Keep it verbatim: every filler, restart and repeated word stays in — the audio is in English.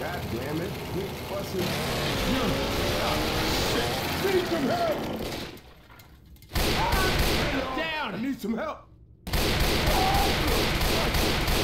God damn it. Quit fussing. Ah, shit. Need some help. Ah, down. I need some help.